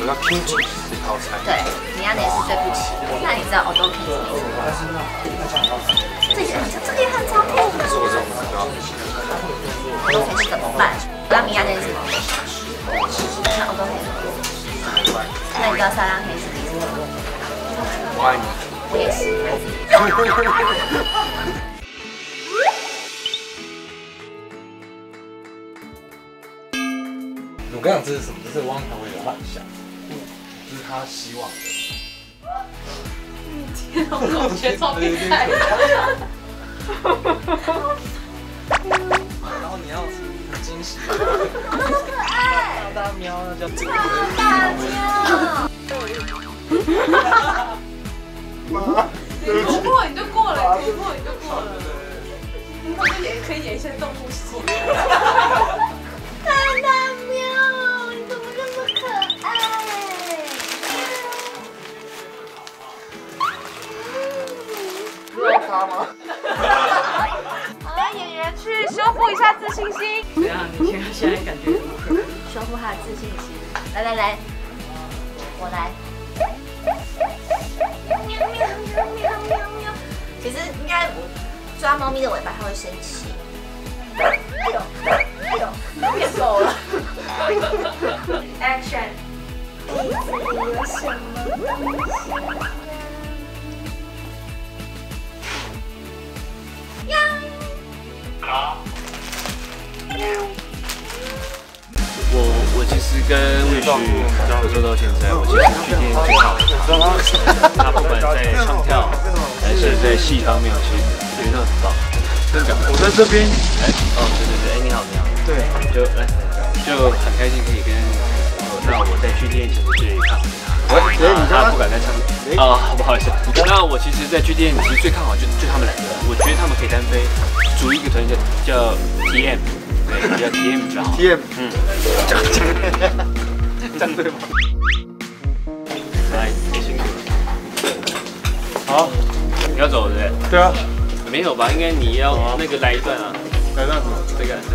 们要拼起这套餐。 对，米亚内是对不起。那你知道 Odoke 是什么意思吗？这也很常配的。 是我这种不知道。 Odoke 是怎么办？那米亚内是什么？那 Odoke 是什么？那你知道萨拉黑是什么意思吗？ 我爱你。 我也是。 我跟你讲，这是什么？这是汪小菲的幻想，这是他希望的。 天啊，我觉得超变态。 然后你要很惊喜， 好可爱。 大喵，那叫这个。 大喵。 妈，对不起。 突破你就过了，突破你就过了。我们也可以演一些动物戏。 大喵，你怎么这么可爱？ 要他吗？ 好了，演员去修复一下自信心。怎样？你现在感觉如何？ 修复他的自信心。来，我来。喵喵喵喵喵喵。其实应该抓猫咪的尾巴，它会生气。哎呦，变狗了。 Action。 杯子里有什么东西？ 我其实跟魏旭合作到现在，我其实去电影最好的。他不管在唱跳还是在戏方面，我其实觉得很棒。 我在这边。 对，你好。对，就很开心可以跟那我在去电影前最看好他不敢再唱不好意思。那我其实，在去电影其实最看好就他们两个，我觉得他们可以单飞，组一个团叫 TM。对，比较 TM 比较好。 TM， 这样对吗？来，辛苦了。好，你要走对不对？ 对啊。 没有吧？应该你要那个来一段啊。 来段什么？ 这个。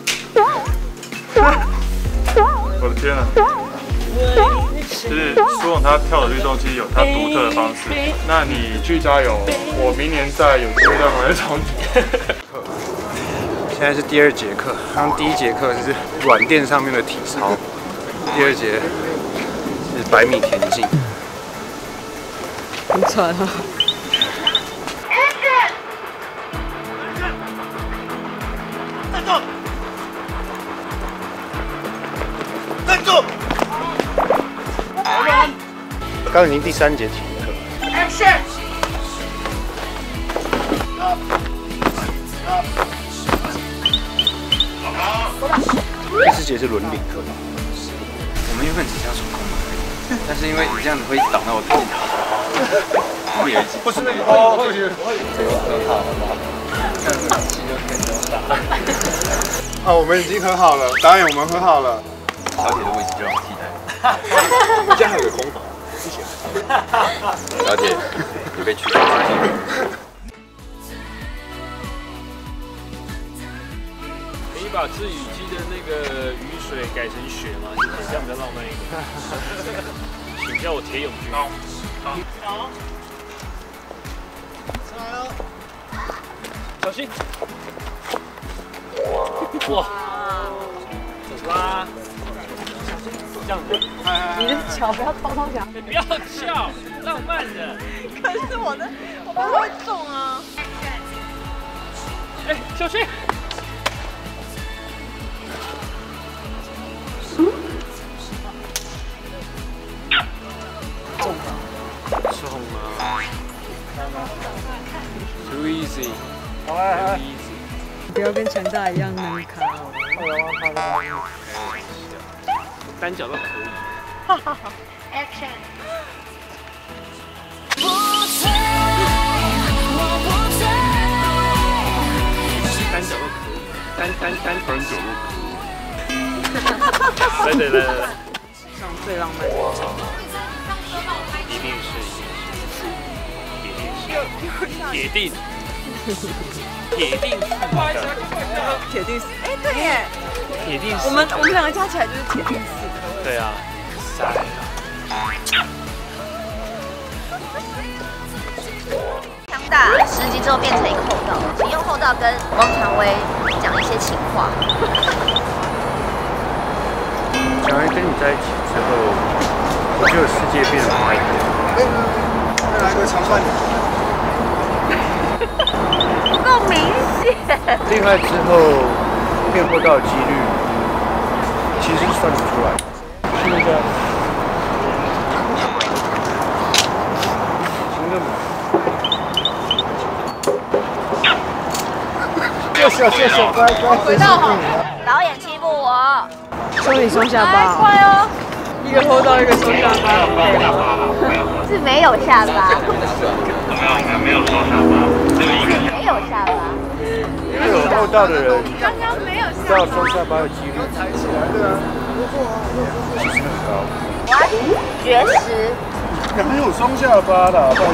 我的天啊！就是苏永他跳的律动机有他独特的方式。那你去加油，我明年再有机会再回来找你。 现在是第2节课，刚第1节课是软垫上面的体操，第2节是100米田径。 很喘啊。 站住！刚已经第3节体育课。 Action。 第4节是伦理课。我们原本只是要出空门，但是因为你这样子会挡到我头。不是那个哦，对不起。这个和好了吗？这样子气就可以不用打。我们已经和好了，导演，我们和好了。小姐的位置就让我替代。这样还有个空房，谢谢。小姐，你被取消了。 可以把制雨机的那个雨水改成雪吗？谢谢，这样比较浪漫一点。请叫我铁勇军。好。上来了，小心！哇！走啦！这样子。 你的脚不要偷偷讲。 你不要笑，浪漫的。 可是我怕会中啊。 哎，小心！中吗？Too easy. Too easy. 不要跟强大一样难卡哦。 单脚都可以。 Action。 单脚都可以，单脚都可以。来， 上最浪漫的。 一定是，铁定。 铁定4，哎，对耶， 铁定4。 我们2个加起来就是铁定4。 对啊，塞了。 其实之后变成一个后道，请用后道跟王传威讲一些情话。 小孩跟你在一起之后，我觉得世界变得不太一样。 再来个长串。 不够明显。 恋爱之后变厚道的几率，其实是算得出来。是那个。行了吗？谢谢，乖乖。 回到好。 导演欺负我。 收你双下巴。快哦！一个后道，一个双下巴。 是没有下巴。 没有双下巴，只有一个。 没有下巴。 有厚道的人， 刚刚没有知道双下巴的几率抬起来的， 其实很高。 我要绝食。 没有双下巴的，拜托。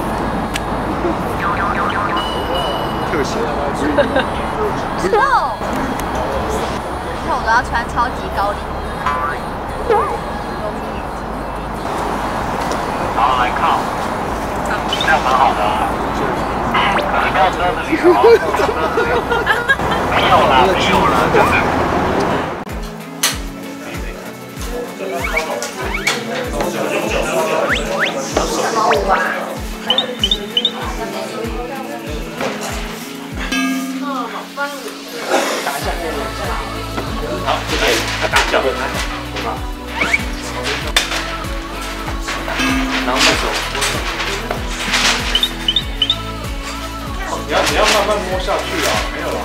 特写。 臭。以后我都要穿超级高领。 好，来靠，这样蛮好的啊。不要遮着脸哦，没有啦，没有啦，真的。好，这边他打脚，然后那手。 你要慢慢摸下去啊，没有啦，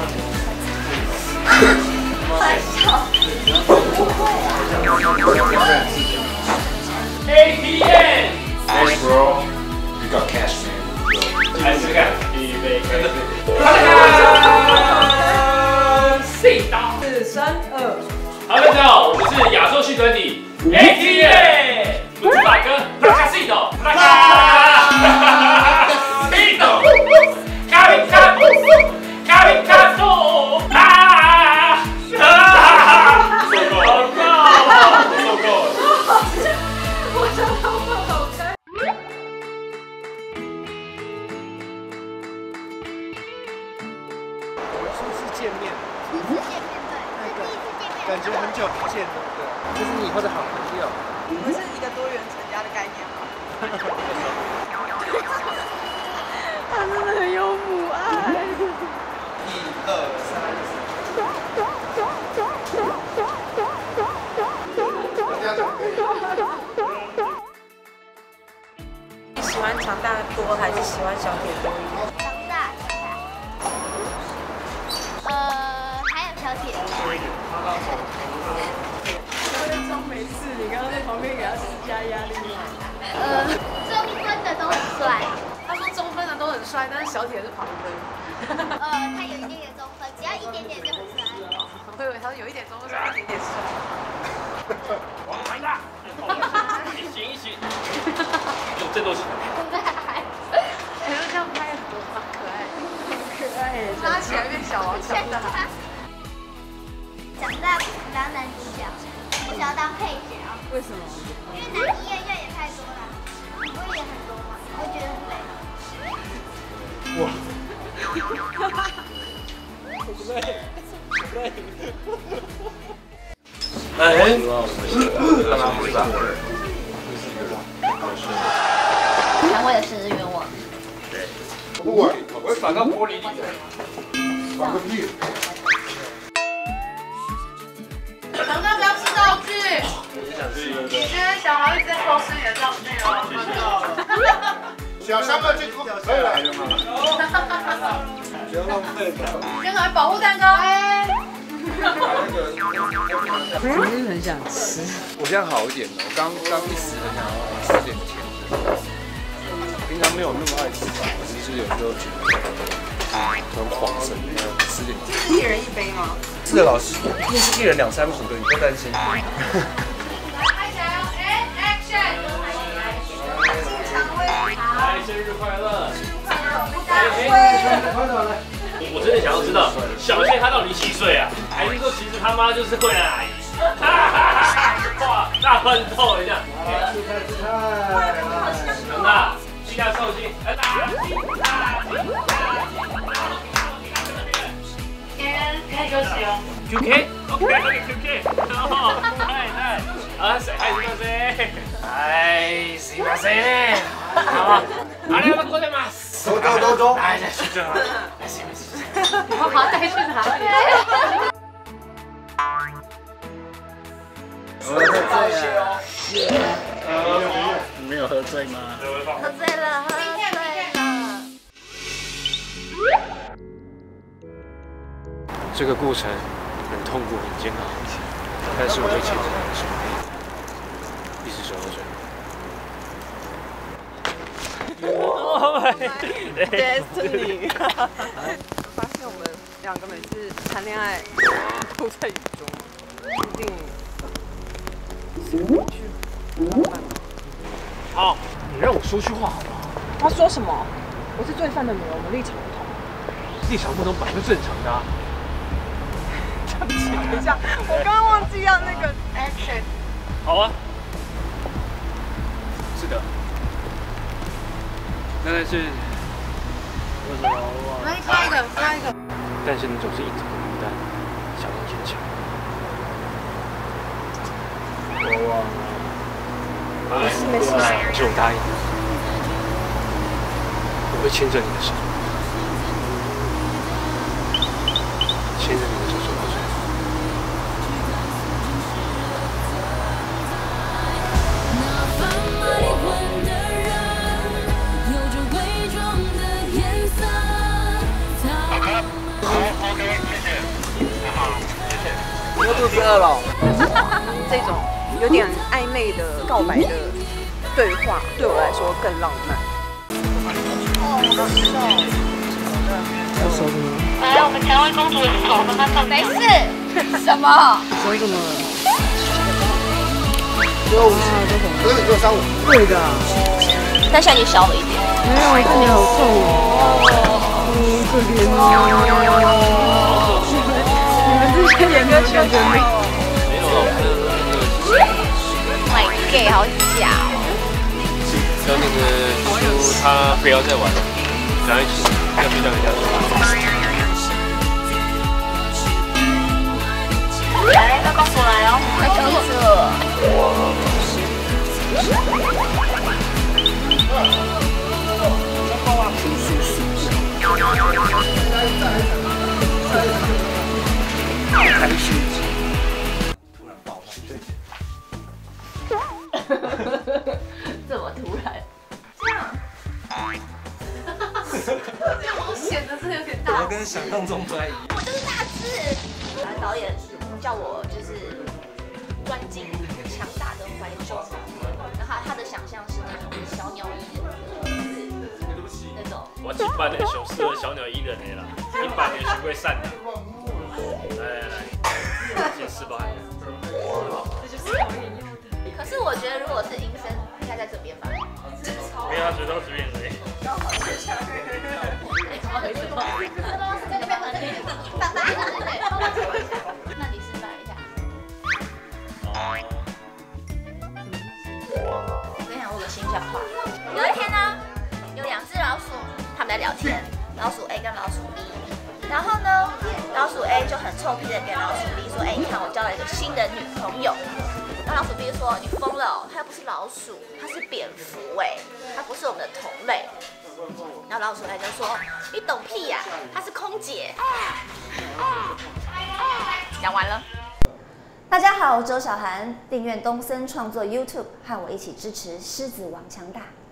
ATM。 Thanks bro, you got cash man. 来试试看，预备开始。C 刀。 4、3、2。 好，大家好，我们是亚洲系团体 ATM。我是大哥，布拉卡西斗，布拉卡。西斗。卡比卡，卡比卡多啊！受够了，受够了。 我想头发好开。 我们初次见面，感觉很久不见，对不对？这是你以后的好朋友。 不是一个多元成家的概念吗？他真的很有母爱。 1、2、3。 你喜欢长大多还是喜欢小铁多一点？ 长大。还有小铁。 他在装没事，你刚刚在旁边给他施加压力吗？ 中分的都很帅。 他说中分的都很帅，但是小铁是旁分。 他有一点点中分，只要一点点就很帅。 我以为他有一点中分，一点点帅。 王牌大，一醒一醒，有战斗型。 哎，这样拍很可爱，很可爱耶！拉起来变小王长大。 长大不当男主角，我想要当配角。 为什么？ 因为男一演员也太多了，我也很多嘛，我会觉得很累。 哇！ 哎， 刚刚不是吧？ 常为了生日愿望。 不会，我会反到玻璃里的。反个屁！ 长大不要吃道具。你今天小孩一直在偷吃你的道具哦，看到了。 小三个去回来了嘛？不要浪费嘛。 先来保护蛋糕。哎。 真的很想吃。 我现在好一点了，我刚一时很想要吃点甜的。平常没有那么爱吃吧，就是有时候觉得很晃神，吃点甜。 是一人一杯吗？ 是的，老师，一定是一人2、3、5个，你不要担心。 拍起来哦！哎 ，Action！ 来，生日快乐！ 快点来！ 我真的想要知道，小谢他到底几岁啊？还是说其实他妈就是惠兰阿姨？哈哈哈！哇，大乱斗一下。长大，记得收心，长大， QK OK QK はいあすいませんはいすいませんありがとうございます走走走！ 哎呀是这样すいません我好带去哪里？ 我喝醉了。你没有喝醉吗？ 喝醉了，喝醉了。 这个过程很痛苦很煎熬，但是我会牵着你的手，一直走到最后。 Destiny。发现我们两个每次谈恋爱都在雨中，注定好，你让我说句话好不好？ 他说什么？我是罪犯的女儿，我们立场不同。 立场不同本来就正常的啊。 对不起，等一下，我刚刚忘记要那个 action。 好啊。是的。那但是，为什么我？ 来刷一个，刷一个。 但是你总是一直孤单，想要坚强。 我忘了。 没事没事。 就答应，我会牵着你的手，牵着你的手走到最后。 我肚子饿了。这种有点暧昧的告白的对话，对我来说更浪漫。 来，我们前位公主的手帮她放。没事。什么？ 说什么？ 不是235。 对的。 但现在你小了一点。 没有，这脸好臭哦。可怜哦。你们这些演的感觉没。 没有老 My gay 好假哦。 叫那个说他不要再玩了，咱一起要去让人家说。 来，那公主来哦，快等一次。这么突然？ 这样我显得真的有点大。 我跟想象中不太一样。 我就是大只。导演叫我就是钻进强大的怀中，然后他的想象是那种小鸟依人那种。 我一般的熊适合小鸟依人的啦，一般的熊会善良。来，先示范。 可是我觉得如果是医生，应该在这边吧。 没有，他嘴到这边而已。 那你示范一下。我跟你讲，我有个新笑话。有一天呢，有2只老鼠，他们在聊天，老鼠 A 跟老鼠 B。然后呢，老鼠 A 就很臭屁的跟老鼠 B 说：“哎，你看我交了一个新的女朋友。”然后老鼠 B 说：“你疯了哦，它又不是老鼠，它是蝙蝠哎，它不是我们的同类。”然后老鼠 A 就说：“你懂屁呀，她是空姐。”讲完了。大家好，我是周小涵，订阅东森创作 YouTube， 和我一起支持狮子王强大。